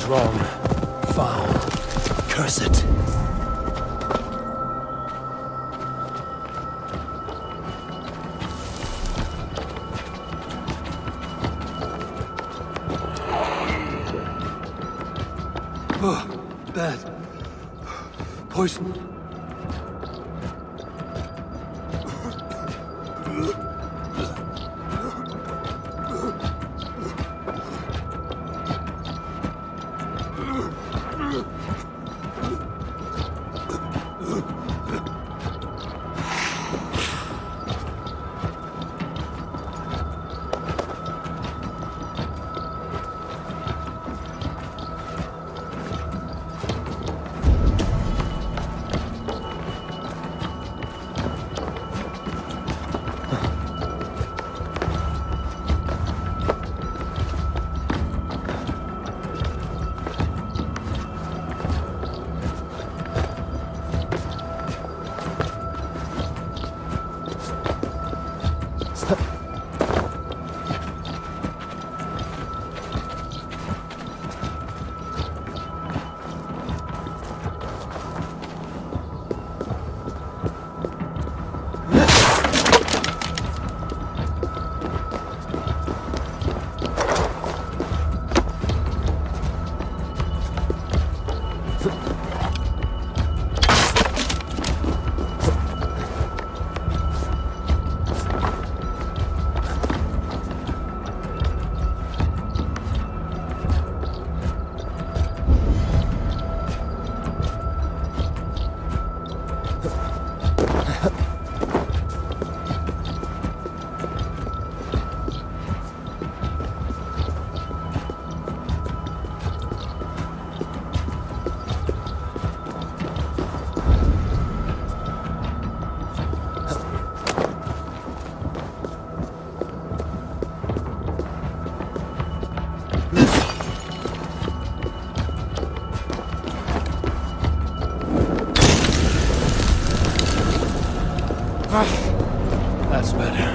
Something's wrong. Foul. Curse it. Bad. Poison. That's better.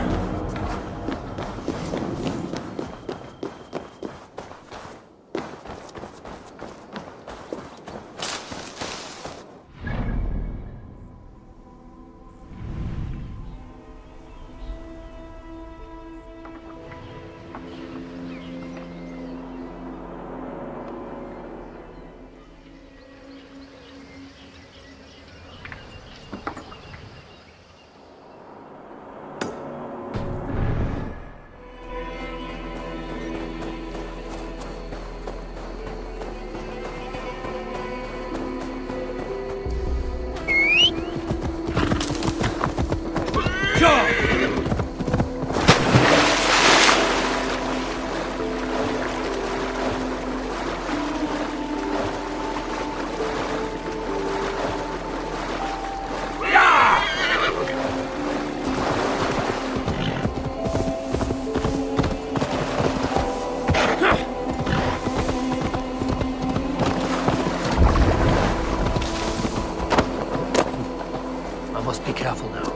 I must be careful now.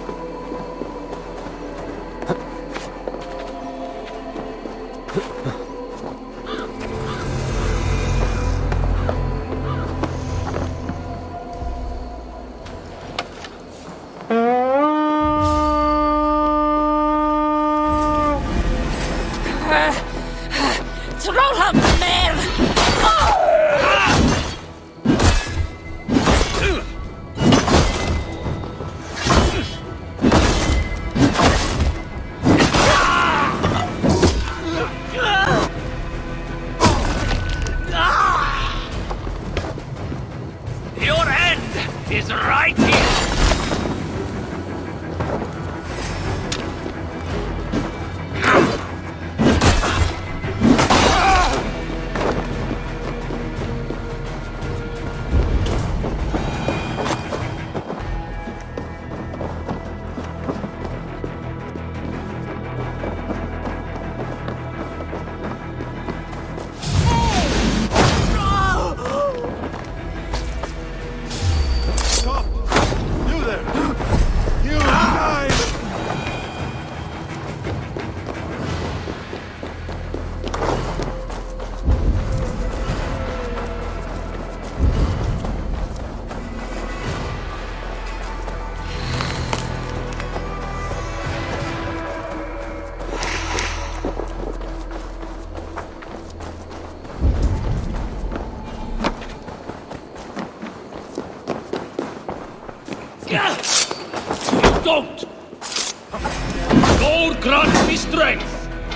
Don't! Lord grant me strength!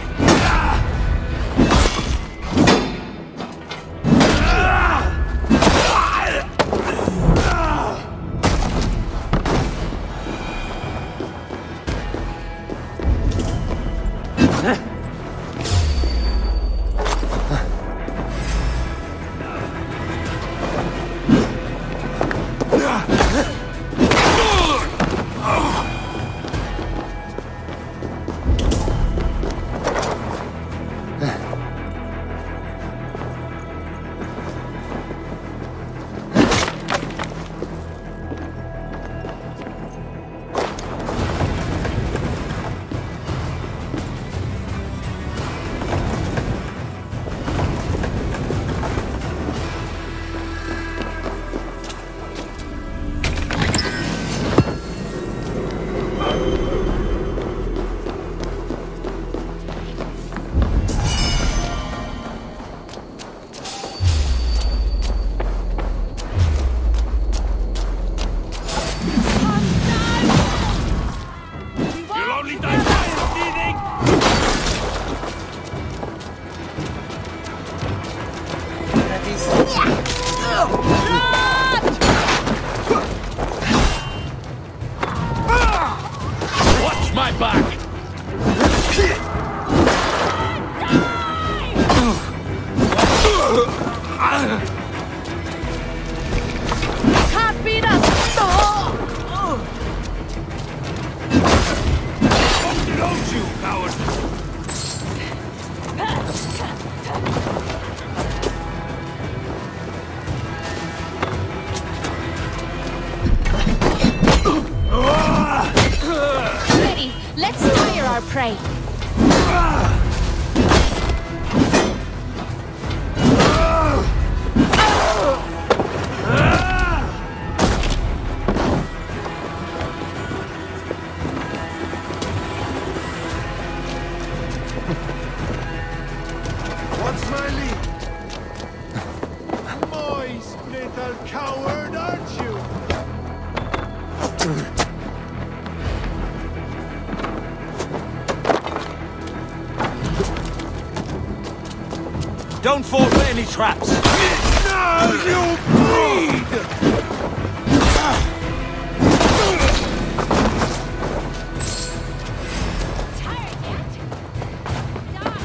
Watch my back! Can't beat us! Don't you, coward! Ready, let's tire our prey. What's my lead? Moist little coward, aren't you? Don't fall for any traps! Now you bleed! Tired yet? Die.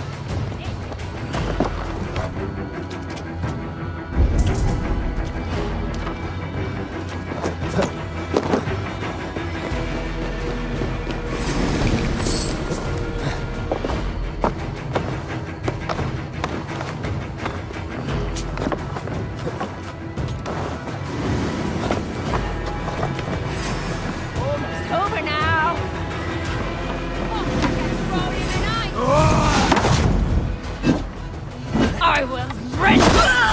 Almost over now. I will rend.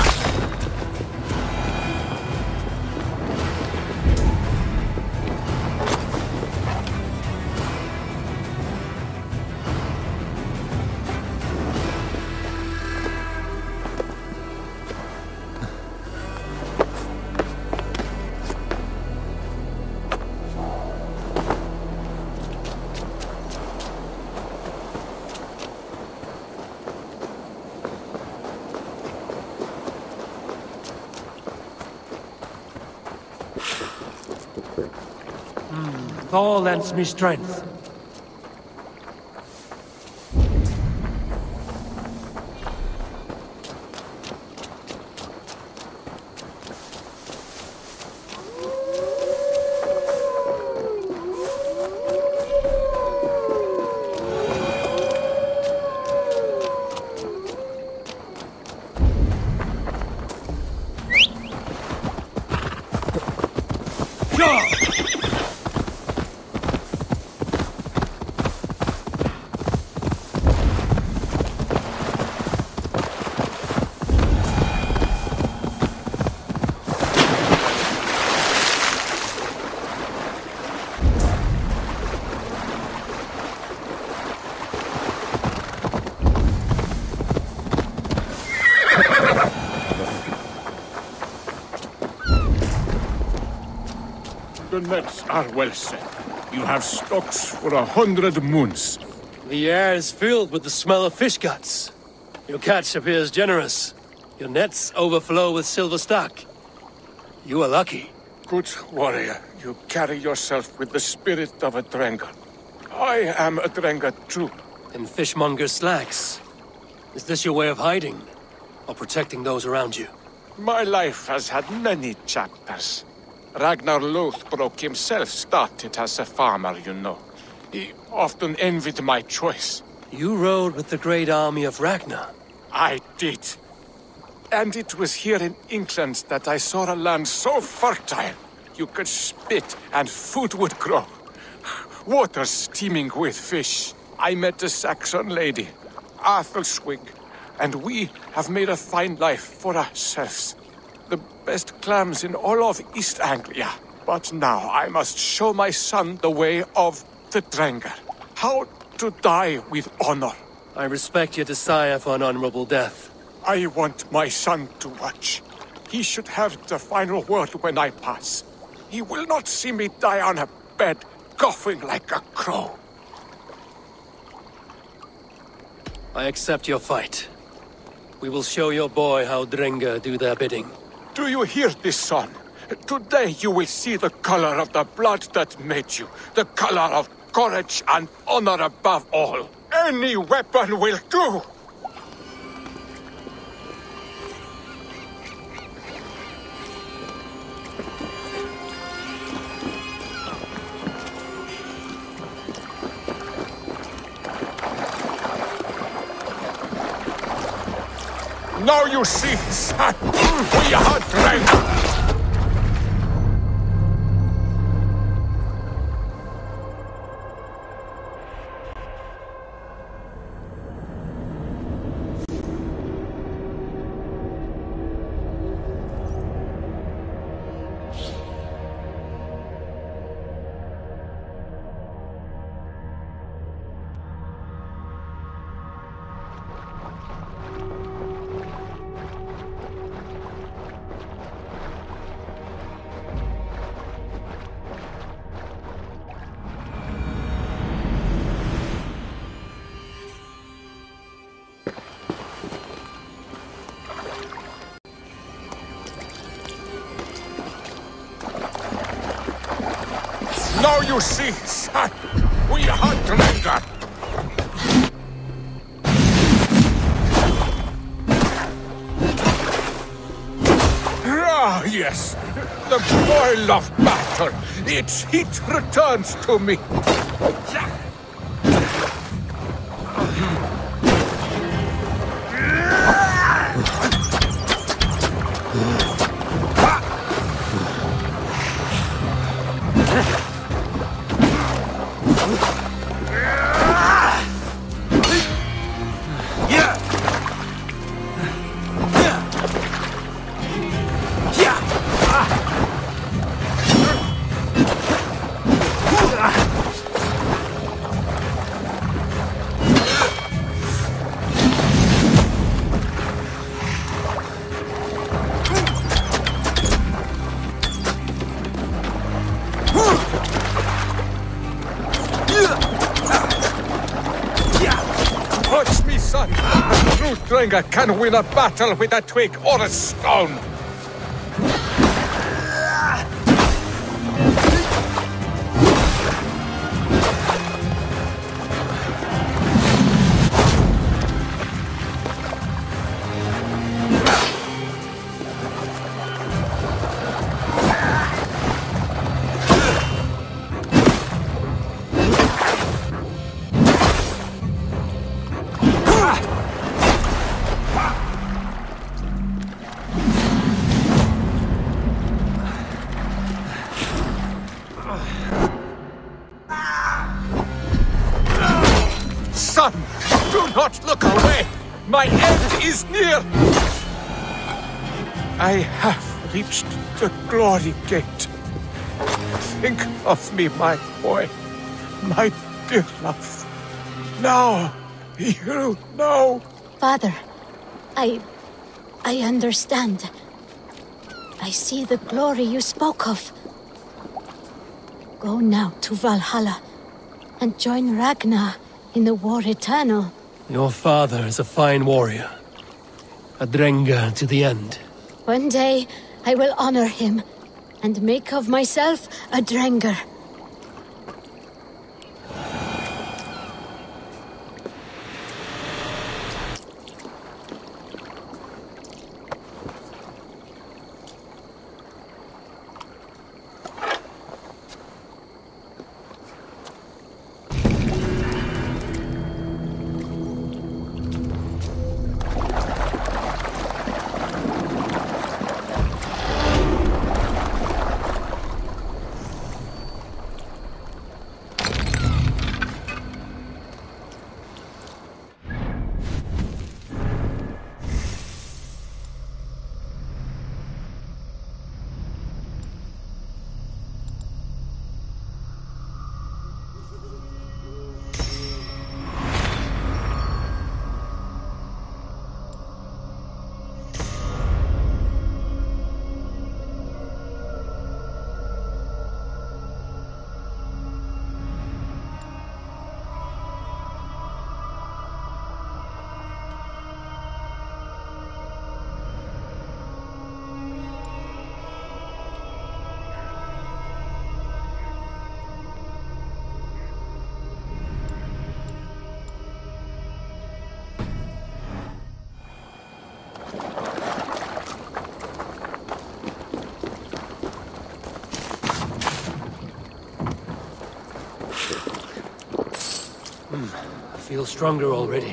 Thor lends me strength. The nets are well set. You have stocks for 100 moons. The air is filled with the smell of fish guts. Your catch appears generous. Your nets overflow with silver stock. You are lucky. Good warrior, you carry yourself with the spirit of a Drengar. I am a Drengar too. In fishmonger slacks. Is this your way of hiding? Or protecting those around you? My life has had many chapters. Ragnar Lothbrok himself started as a farmer, you know. He often envied my choice. You rode with the great army of Ragnar. I did. And it was here in England that I saw a land so fertile you could spit and food would grow. Waters steaming with fish. I met a Saxon lady, Athelswig, and we have made a fine life for ourselves. The best clams in all of East Anglia. But now I must show my son the way of the Drengar. How to die with honor. I respect your desire for an honorable death. I want my son to watch. He should have the final word when I pass. He will not see me die on a bed, coughing like a crow. I accept your fight. We will show your boy how Drengar do their bidding. Do you hear this, son? Today you will see the color of the blood that made you. The color of courage and honor above all. Any weapon will do! Now you see, son, we are Drengar! Now you see, son, we are Drengar. Ah, yes, the boil of battle. Its heat returns to me. Watch me, son. A true Drengar can win a battle with a twig or a stone. Son, do not look away! My end is near! I have reached the glory gate. Think of me, my boy, my dear love. Now, you know. Father, I understand. I see the glory you spoke of. Go now to Valhalla and join Ragnar in the War Eternal. Your father is a fine warrior. A Drenga to the end. One day, I will honor him and make of myself a Drenger. I feel stronger already.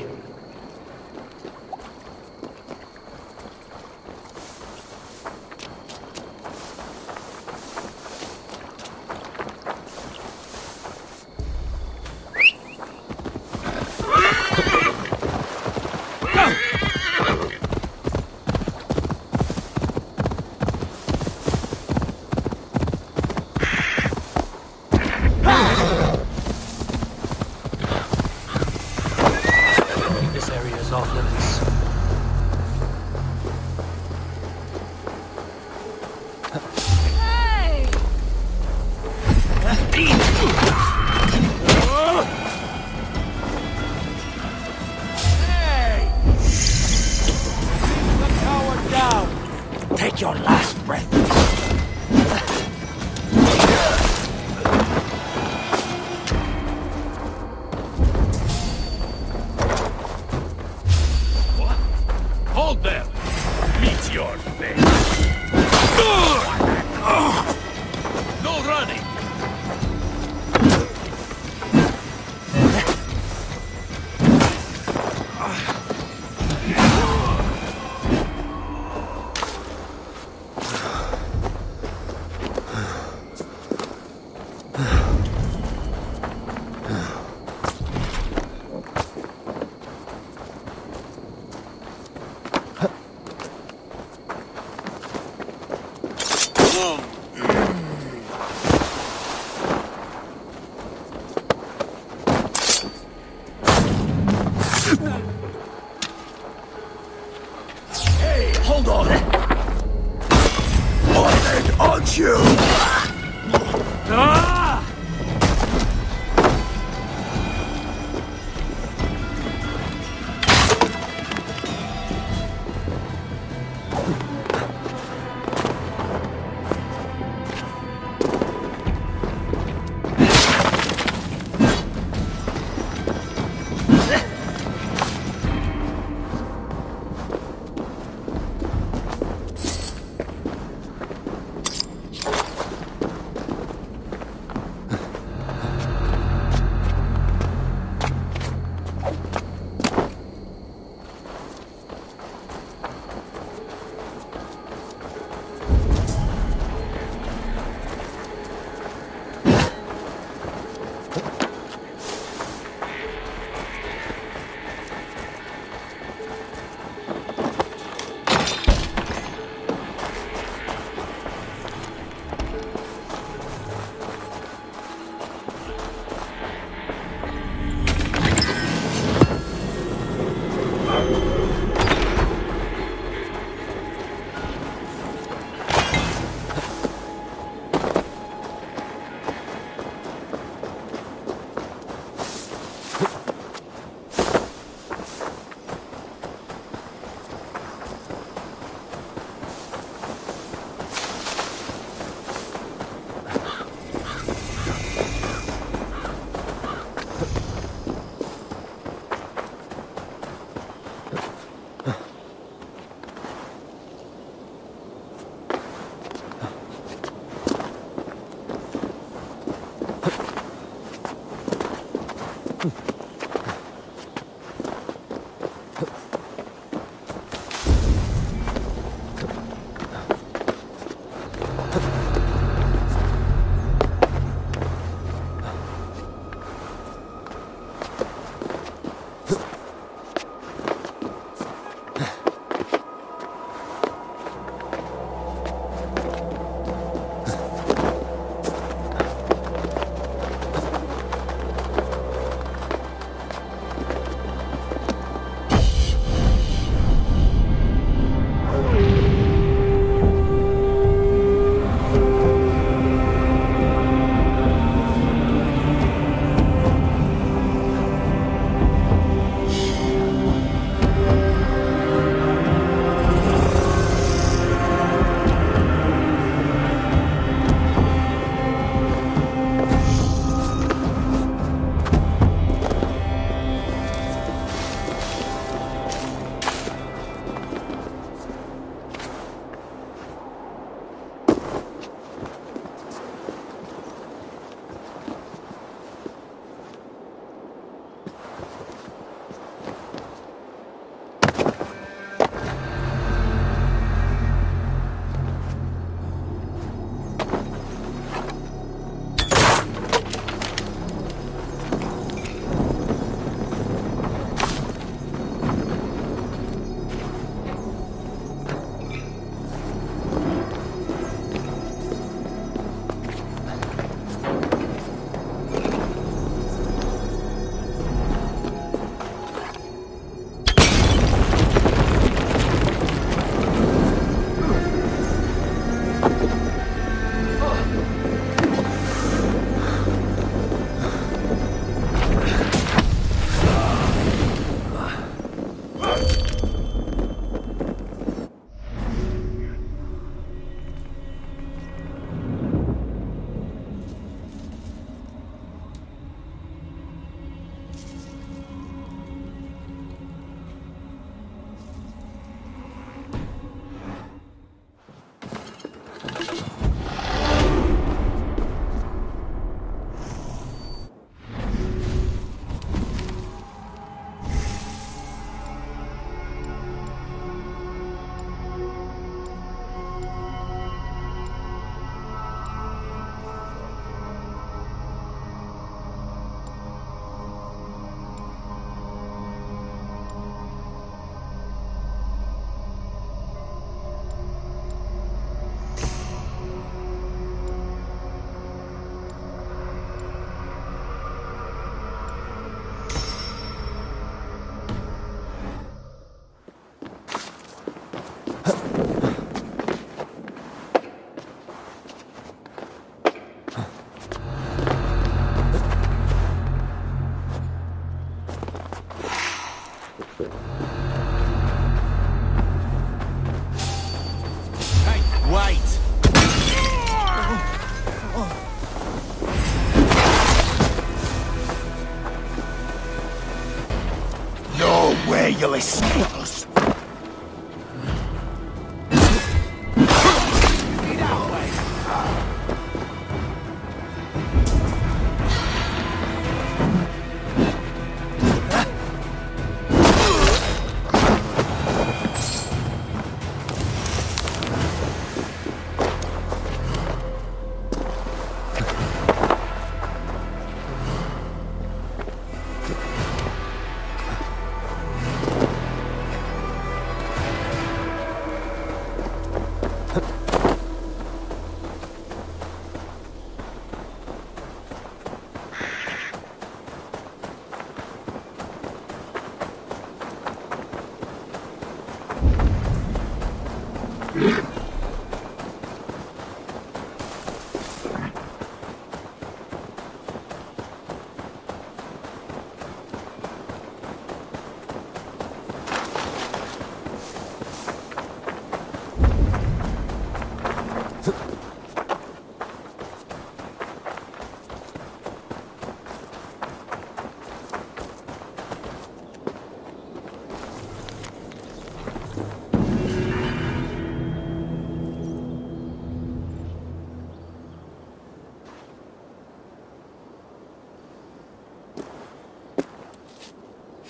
You'll escape us.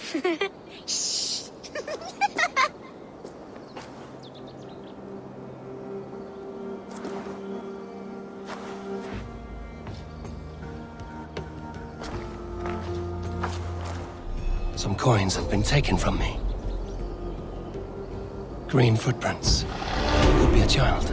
Shh. Some coins have been taken from me. Green footprints. Could be a child.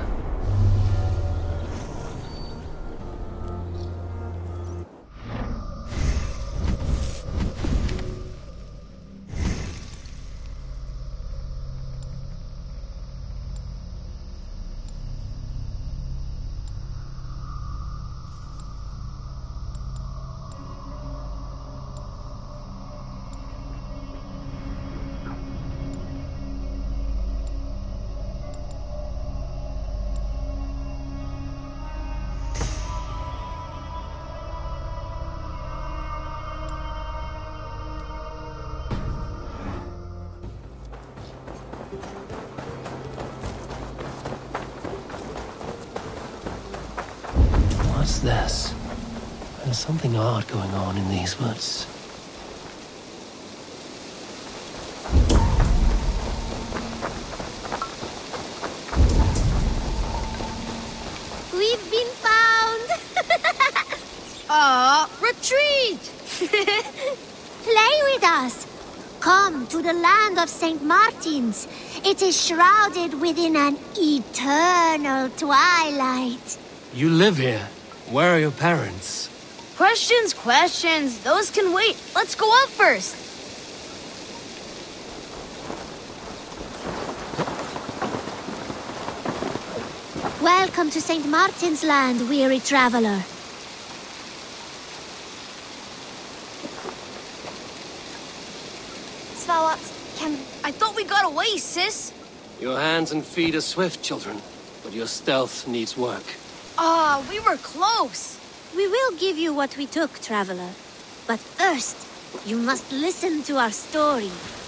What's this? There's something odd going on in these woods. We've been found! Retreat! Play with us! Come to the land of St. Martin's. It is shrouded within an eternal twilight. You live here. Where are your parents? Questions. Those can wait. Let's go up first. Welcome to St. Martin's land, weary traveler. Svala, I thought we got away, sis. Your hands and feet are swift, children, but your stealth needs work. We were close. We will give you what we took, traveler. But first, you must listen to our story.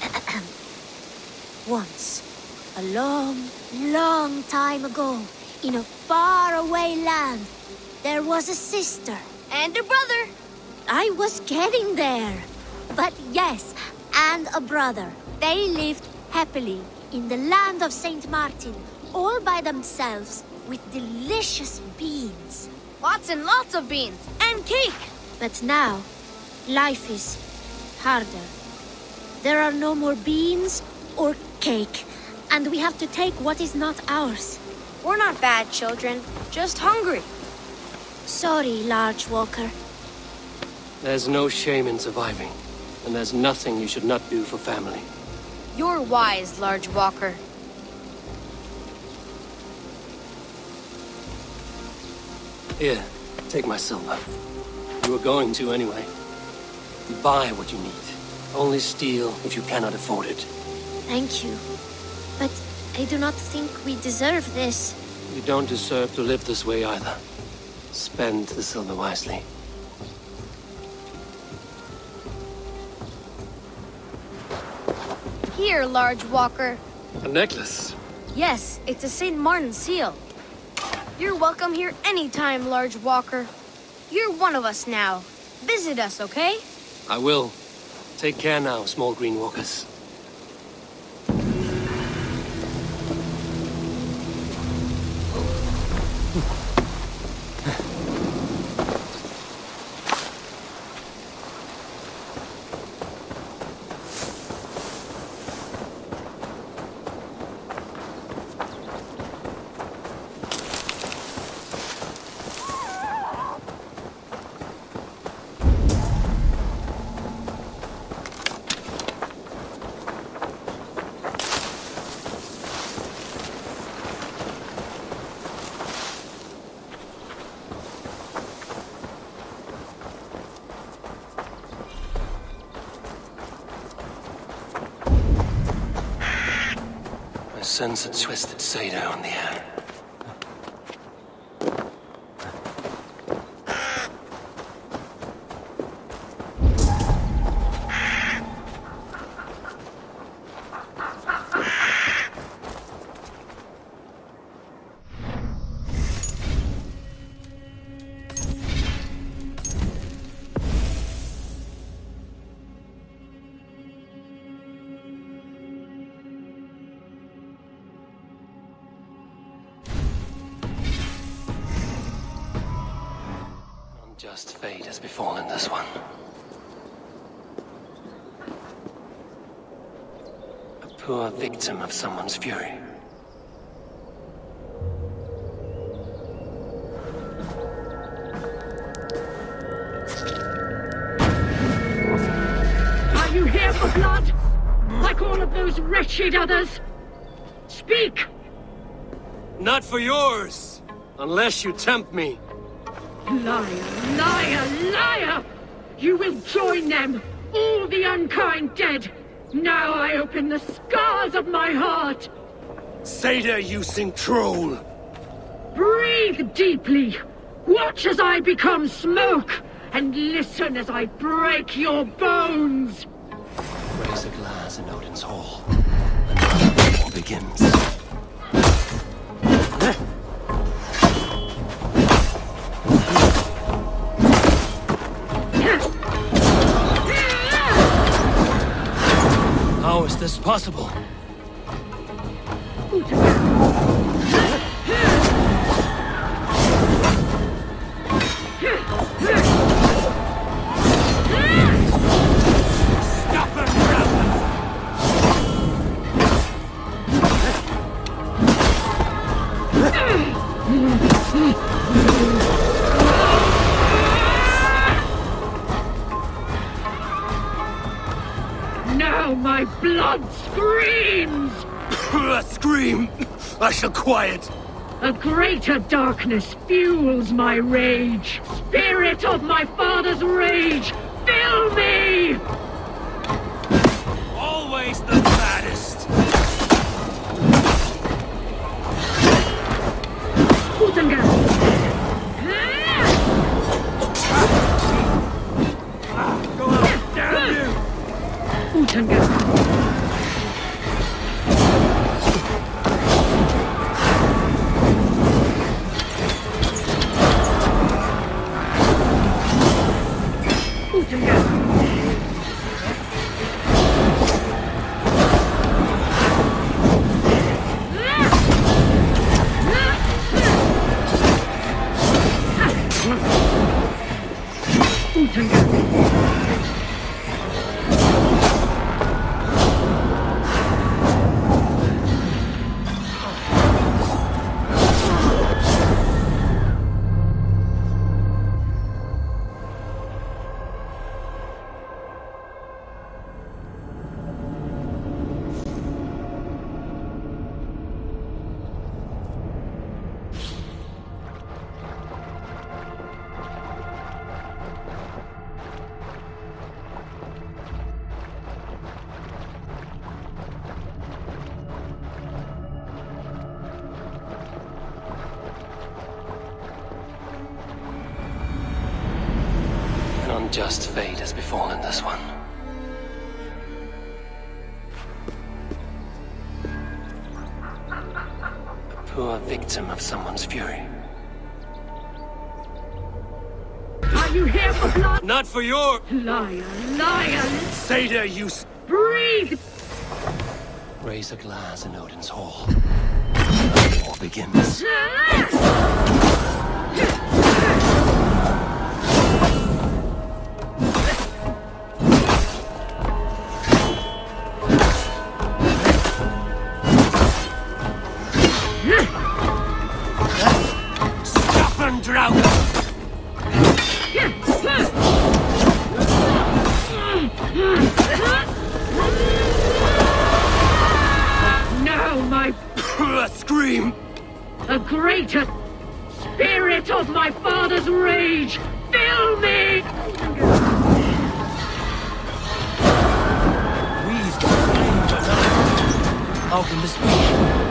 Once, a long, long time ago, in a faraway land, there was a sister. And a brother. I was getting there. But yes, and a brother. They lived happily in the land of St. Martin, all by themselves, with delicious beans. Lots and lots of beans. And cake. But now, life is harder. There are no more beans or cake, and we have to take what is not ours. We're not bad children, just hungry. Sorry, Large Walker. There's no shame in surviving, and there's nothing you should not do for family. You're wise, Large Walker. Here, take my silver. You were going to anyway. Buy what you need. Only steal if you cannot afford it. Thank you. But I do not think we deserve this. You don't deserve to live this way either. Spend the silver wisely. Here, Large Walker. A necklace. Yes, it's a St. Martin seal. You're welcome here anytime, Large Walker. You're one of us now. Visit us, okay? I will. Take care now, small green walkers. Sense a twisted Sado in the air. Unjust fate has befallen this one. A poor victim of someone's fury. Are you here for blood? Like all of those wretched others? Speak! Not for yours! Unless you tempt me. Liar, liar, liar! You will join them, all the unkind dead! Now I open the scars of my heart! Seder, you sing troll! Breathe deeply! Watch as I become smoke! And listen as I break your bones! Raise a glass in Odin's hall. Another war begins. How is this possible? Now my blood screams! Scream! I shall quiet. A greater darkness fuels my rage. Spirit of my father's rage, fill me! Always the baddest. Utenga! Go out, damn you! Utenga! Unjust fate has befallen this one. A poor victim of someone's fury. Are you here for blood? Not for your... Liar, liar! Seder, you... Breathe! Raise a glass in Odin's hall. Another war begins. Stop and drown! Now my Scream! a greater spirit of my father's rage, fill me! We've claimed another. How can this be?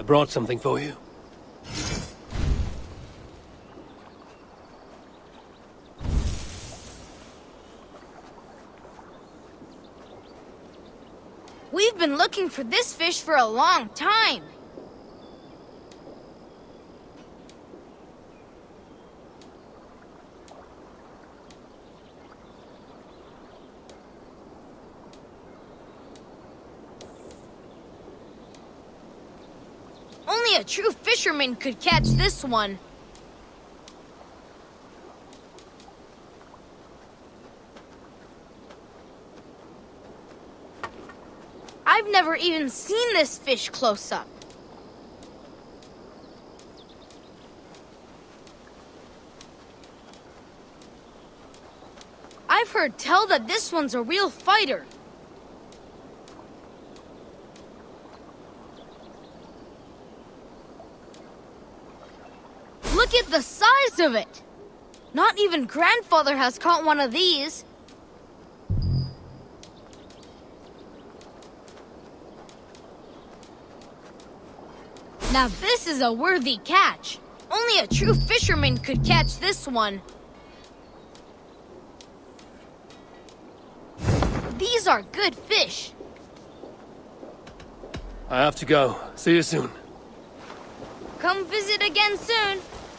brought something for you. We've been looking for this fish for a long time. Only a true fisherman could catch this one. I've never even seen this fish close up. I've heard tell that this one's a real fighter. Look at the size of it! Not even Grandfather has caught one of these. Now this is a worthy catch. Only a true fisherman could catch this one. These are good fish. I have to go. See you soon. Come visit again soon.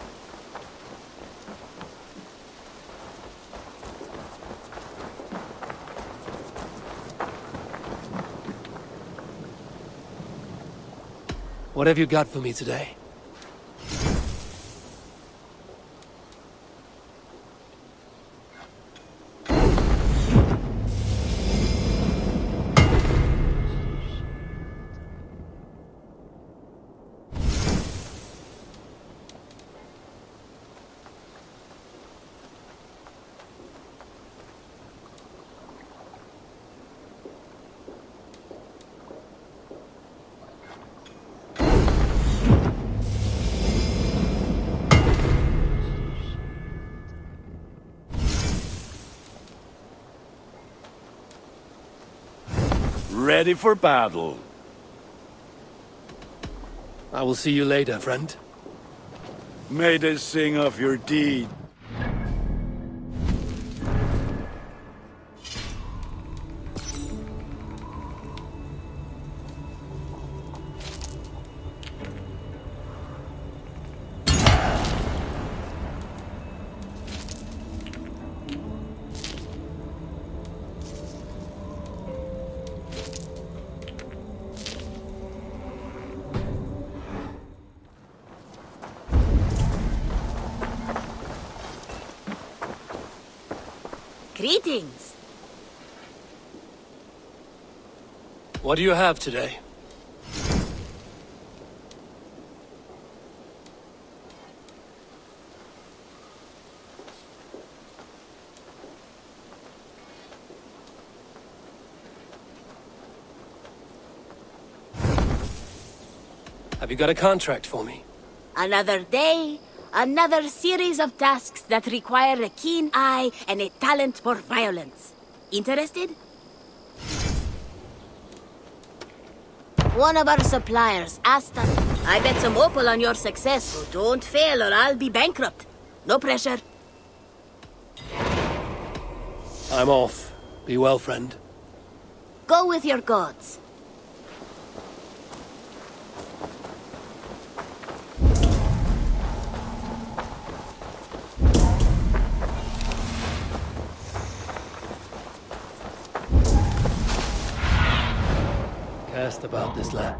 What have you got for me today? Ready for battle. I will see you later, friend. May they sing of your deed. Greetings. What do you have today? Have you got a contract for me? Another day, another series of tasks that require a keen eye and a talent for violence. Interested? One of our suppliers asked us. I bet some opal on your success, so don't fail or I'll be bankrupt. No pressure. I'm off. Be well, friend. Go with your gods. Cast about this land.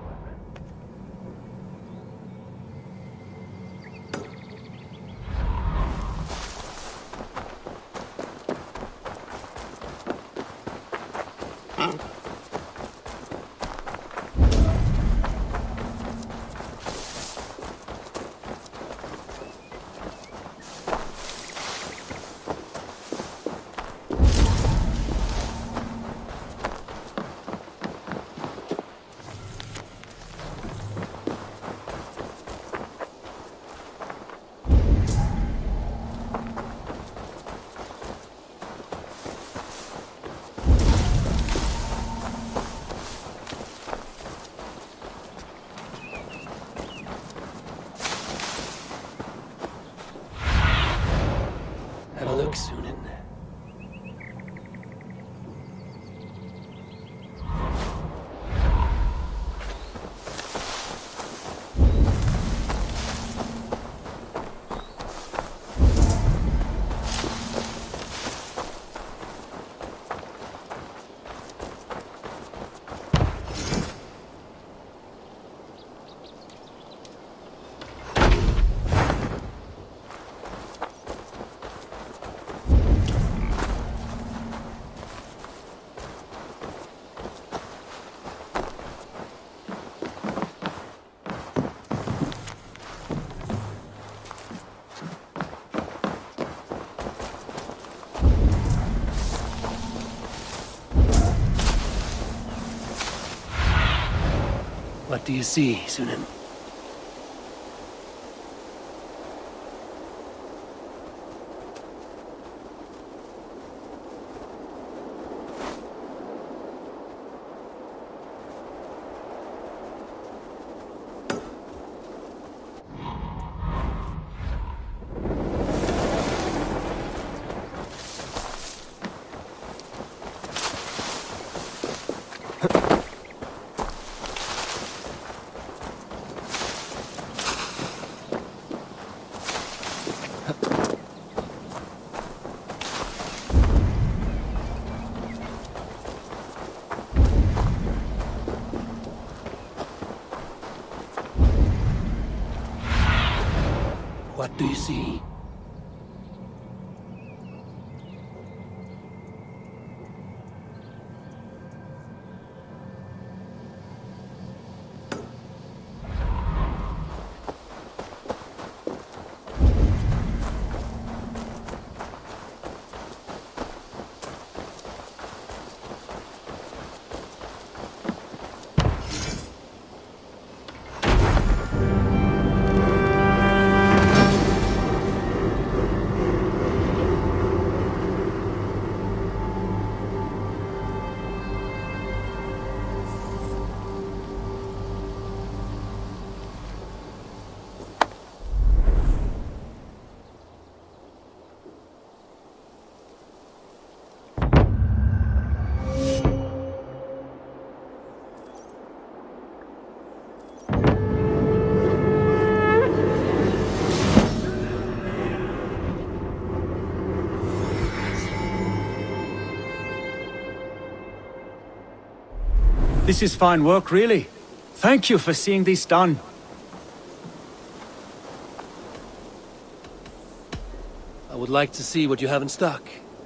What do you see, Sunan? What do you see? This is fine work, really. Thank you for seeing this done. I would like to see what you have in stock.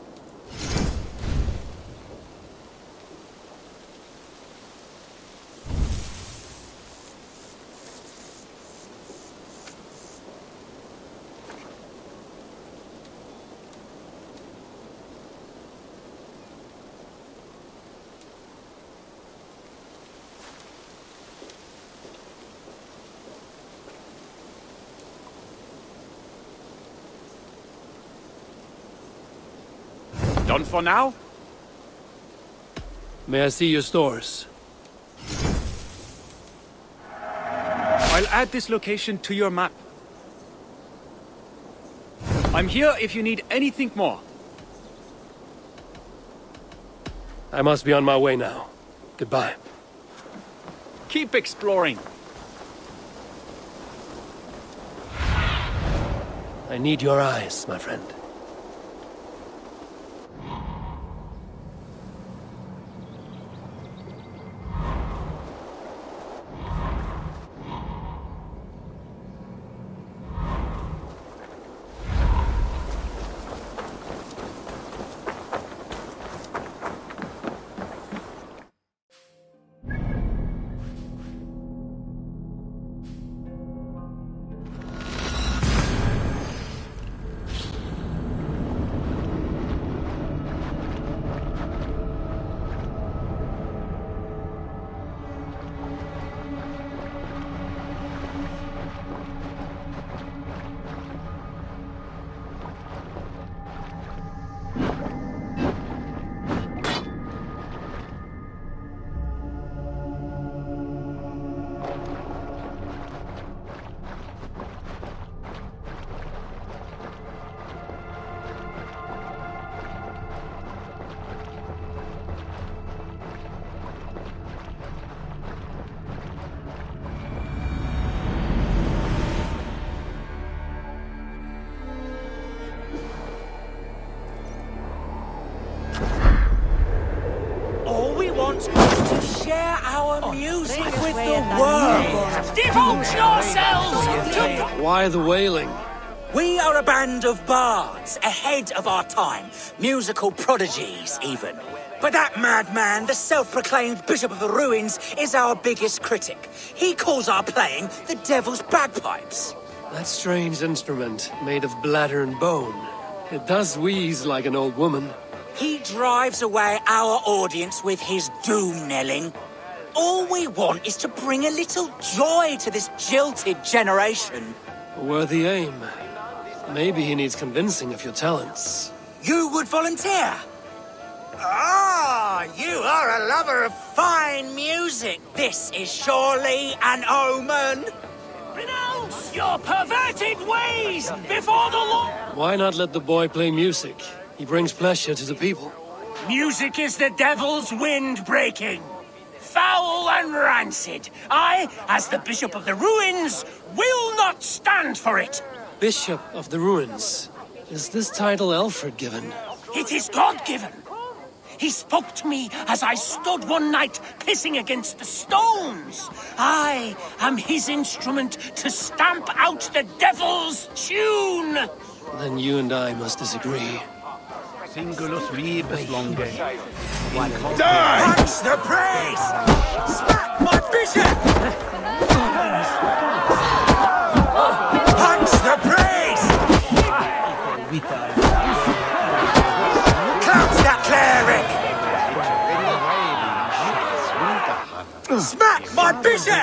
Done for now? May I see your stores? I'll add this location to your map. I'm here if you need anything more. I must be on my way now. Goodbye. Keep exploring. I need your eyes, my friend. To share our music with the world. Devote yourselves to... Why the wailing? We are a band of bards, ahead of our time. Musical prodigies, even. But that madman, the self-proclaimed Bishop of the Ruins, is our biggest critic. He calls our playing the Devil's Bagpipes. That strange instrument, made of bladder and bone. It does wheeze like an old woman. He drives away our audience with his doom-knelling. All we want is to bring a little joy to this jilted generation. A worthy aim. Maybe he needs convincing of your talents. You would volunteer? Ah, you are a lover of fine music. This is surely an omen. Renounce your perverted ways before the law! Why not let the boy play music? He brings pleasure to the people. Music is the devil's wind breaking. Foul and rancid. I, as the Bishop of the Ruins, will not stand for it. Bishop of the Ruins. Is this title Alfred given? It is God-given. He spoke to me as I stood one night pissing against the stones. I am his instrument to stamp out the devil's tune. Then you and I must disagree. Singulus rebus longe. Die! Punch the praise! Smack my bishop! Punch the praise! Clouds that cleric! Smack my bishop!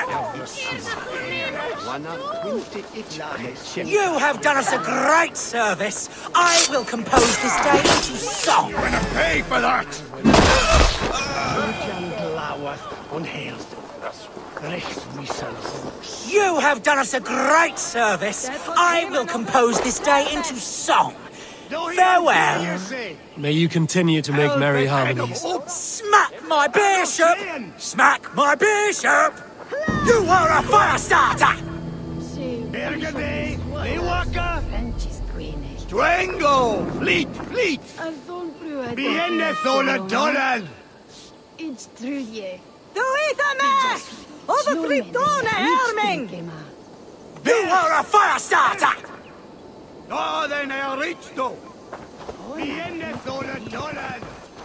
You have done us a great service. I will compose this day into song. You're gonna pay for that! You have done us a great service. I will compose this day into song. Farewell. May you continue to make merry harmonies. Smack my bishop! Smack my bishop! You are a fire starter! Strangle! Fleet! Fleet! Viene sola Donald! It's true, yeah. You are a fire starter! Northern Erichto! Viene sola Donald!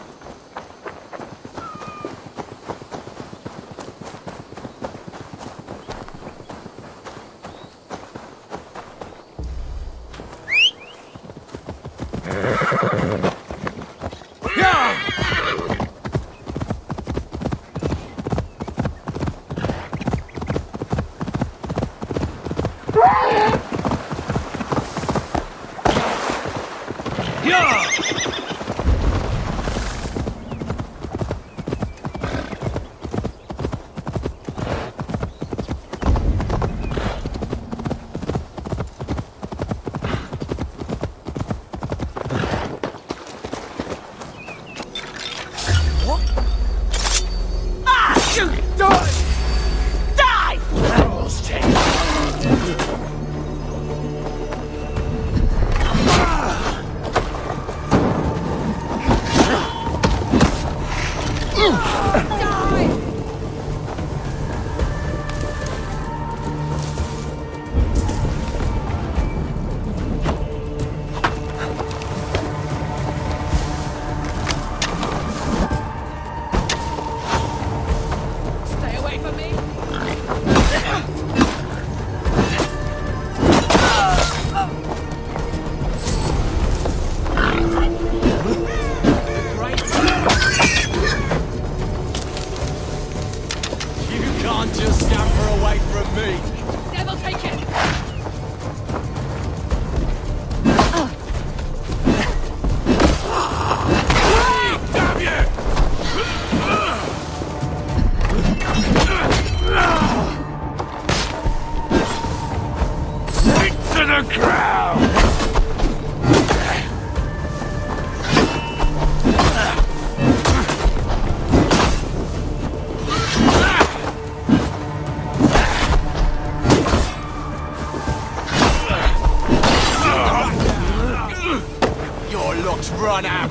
Run out!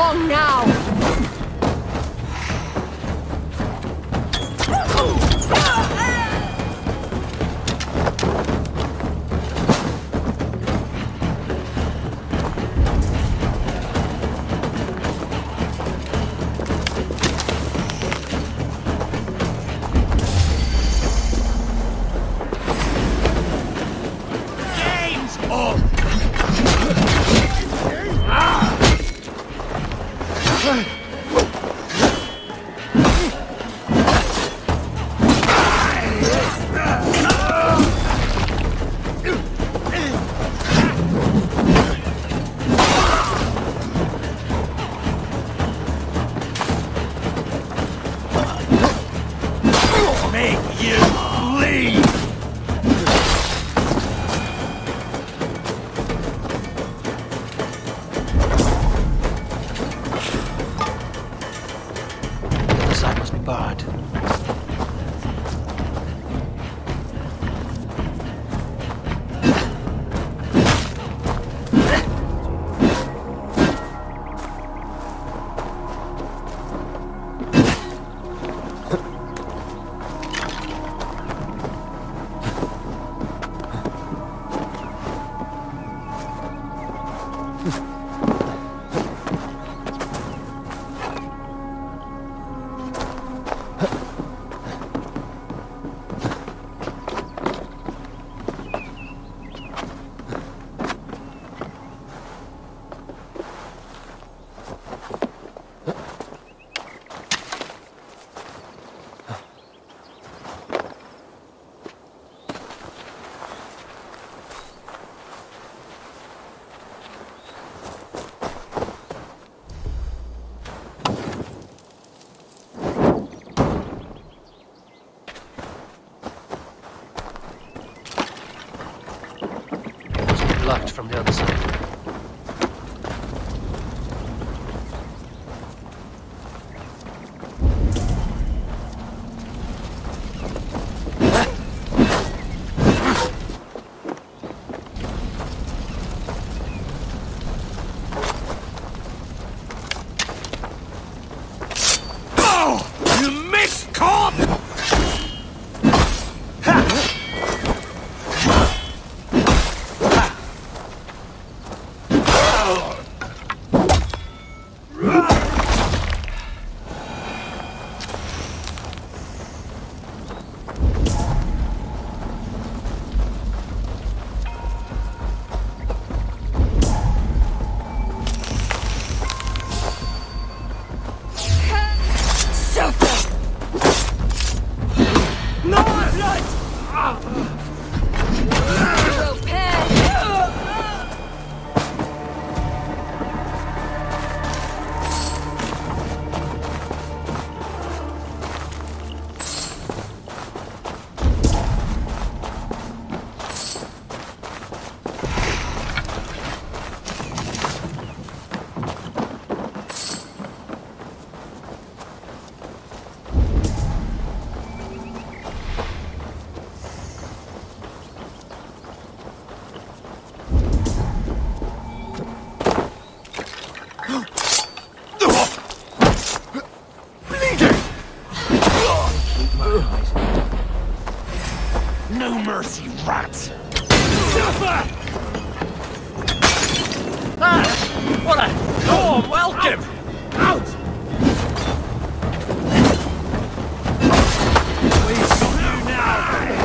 along now! Blocked from the other side. No mercy, rats! Suffer! Ah! What a warm welcome! Out! We got you now!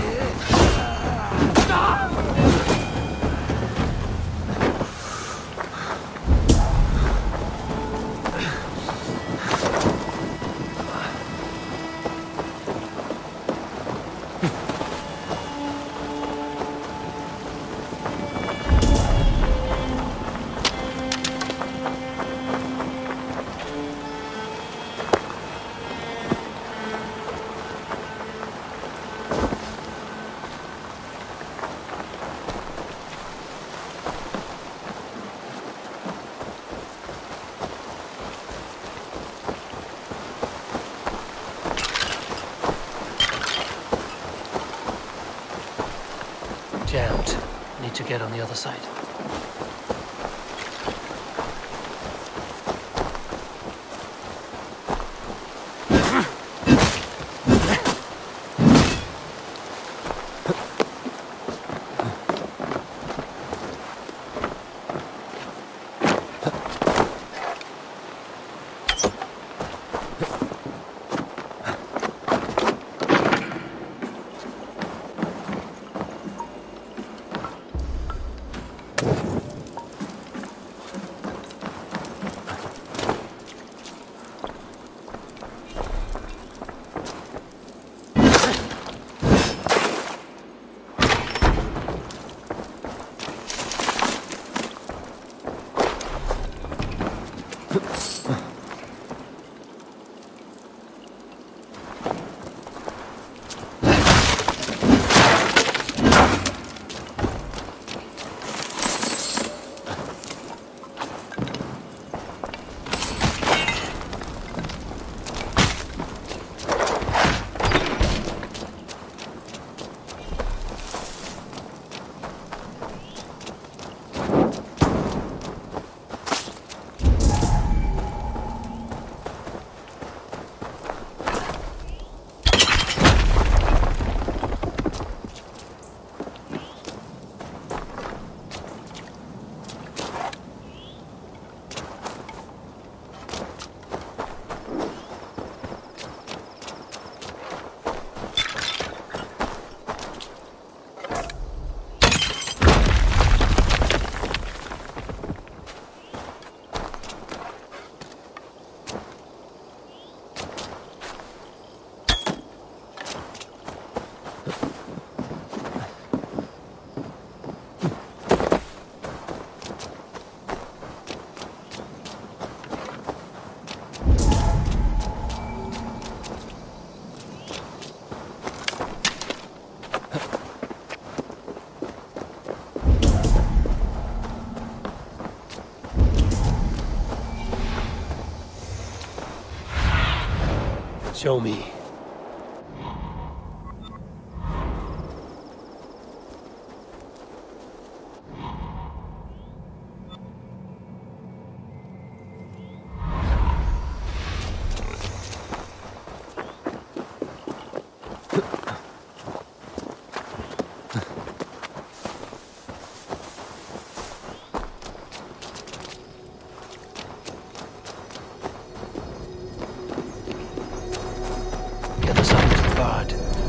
Jammed. Need to get on the other side. Show me. The other side is barred.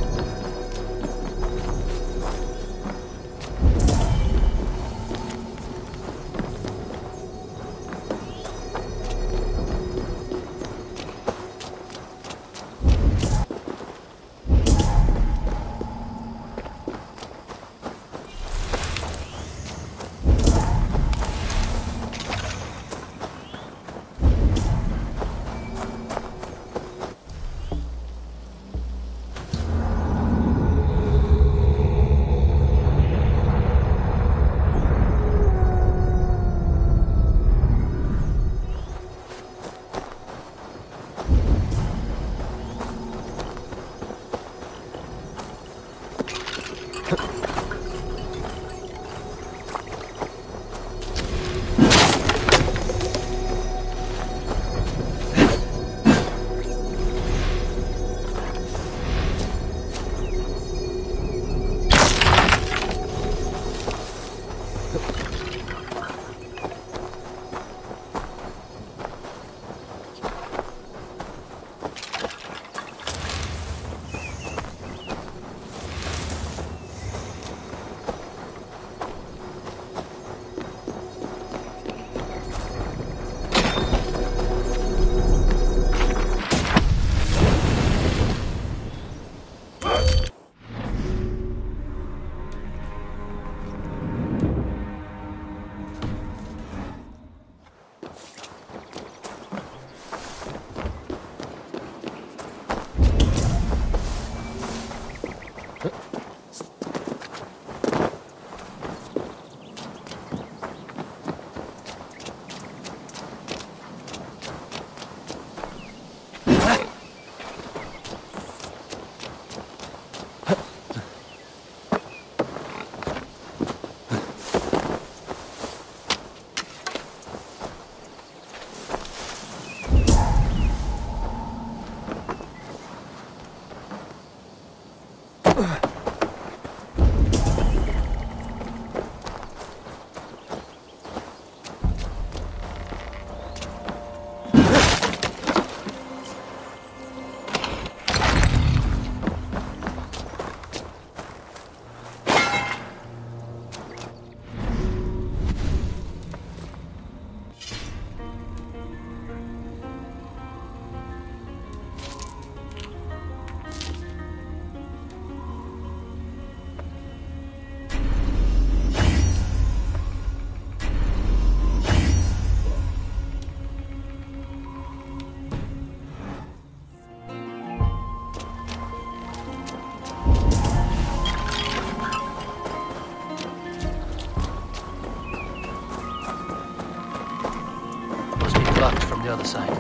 The other side.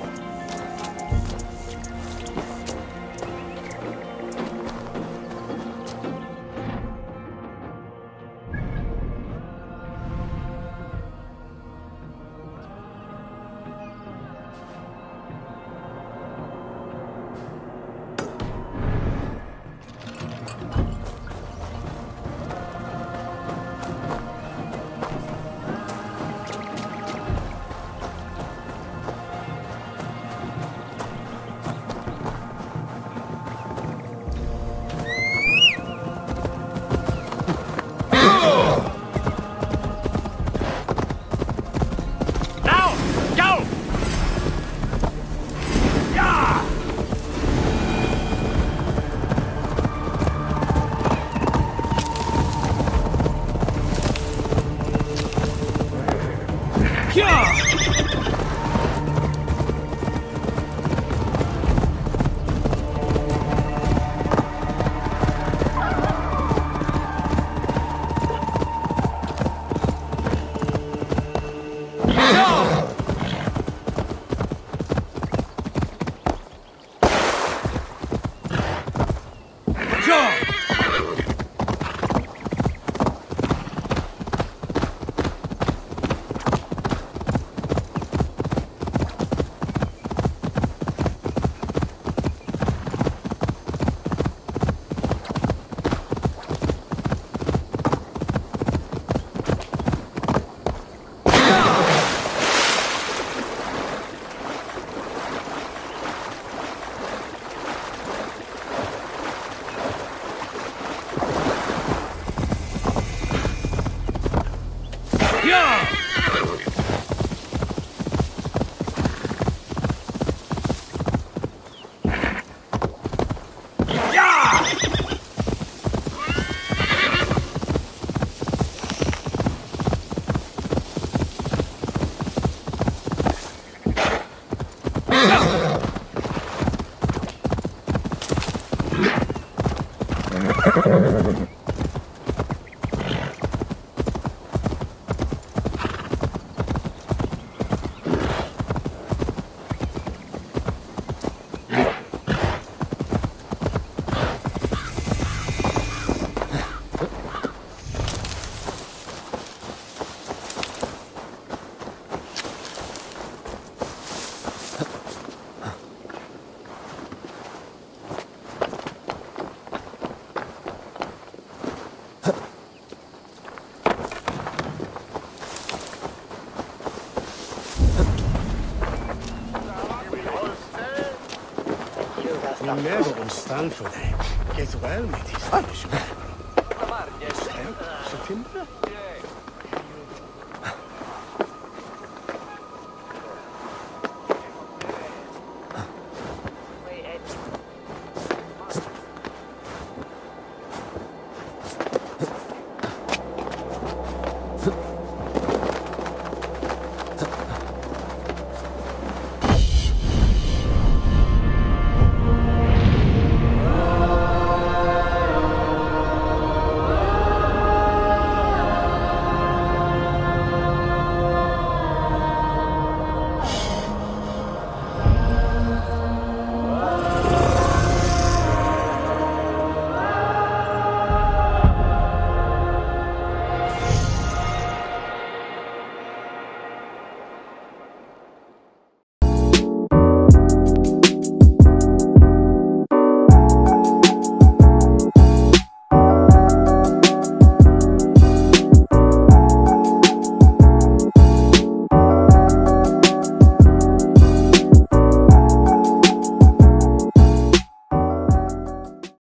Vi lever en stand for deg. Get well med disse. Så timpe.